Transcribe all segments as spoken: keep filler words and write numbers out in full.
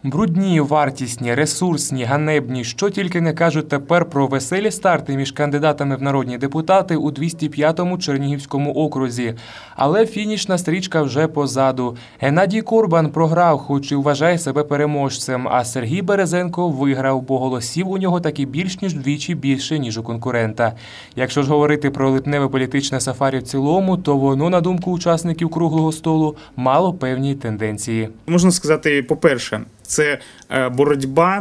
Брудні, вартісні, ресурсні, ганебні, що тільки не кажуть тепер про веселі старти між кандидатами в народні депутати у двісті п'ятому Чернігівському окрузі. Але фінішна стрічка вже позаду. Геннадій Корбан програв, хоч і вважає себе переможцем, а Сергій Березенко виграв, бо голосів у нього таки більш ніж вдвічі більше, ніж у конкурента. Якщо ж говорити про липневе політичне сафарі в цілому, то воно, на думку учасників круглого столу, мало певні тенденції. Можна сказати, по-перше, це боротьба,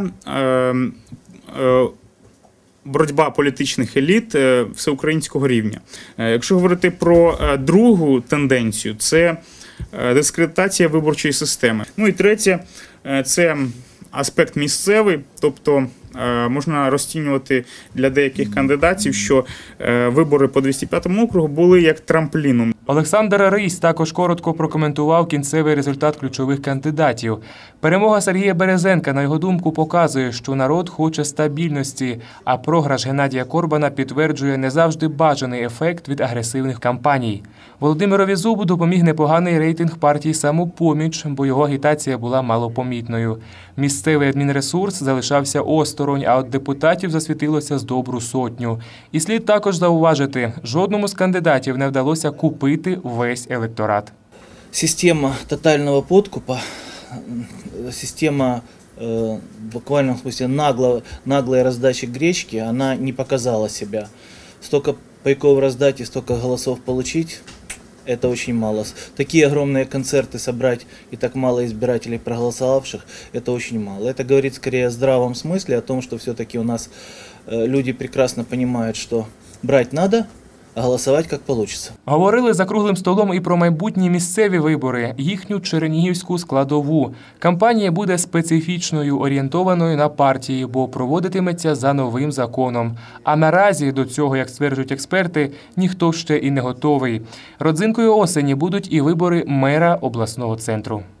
боротьба політичних еліт всеукраїнського рівня. Якщо говорити про другу тенденцію, це дискредитація виборчої системи. Ну і третє, це аспект місцевий, тобто можна розцінювати для деяких кандидатів, що вибори по двісті п'ятому округу були як трампліном. Олександр Рись також коротко прокоментував кінцевий результат ключових кандидатів. Перемога Сергія Березенка, на його думку, показує, що народ хоче стабільності, а програш Геннадія Корбана підтверджує не завжди бажаний ефект від агресивних кампаній. Володимирові Зубу допоміг непоганий рейтинг партії «Самопоміч», бо його агітація була малопомітною. Місцевий адмінресурс залишався осторонь, а от депутатів засвітилося з добру сотню. І слід також зауважити, жодному з кандидатів не вдалося купити весь електорат. Система тотального подкупа, система э, в буквальном смысле нагло, наглой раздачи гречки, она не показала себя. Столько пайков раздать и столько голосов получить – это очень мало. Такие огромные концерты собрать и так мало избирателей проголосовавших – это очень мало. Это говорит скорее о здравом смысле, о том, что все-таки у нас люди прекрасно понимают, что брать надо, а голосувати, як вийде. Говорили за круглим столом і про майбутні місцеві вибори, їхню чернігівську складову. Кампанія буде специфічною, орієнтованою на партії, бо проводитиметься за новим законом. А наразі до цього, як стверджують експерти, ніхто ще і не готовий. Родзинкою осені будуть і вибори мера обласного центру.